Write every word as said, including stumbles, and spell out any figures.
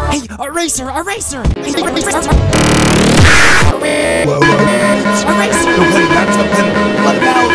Hey, eraser, eraser! Eraser! Whoa, whoa. Eraser! No penny, that's a penny. What about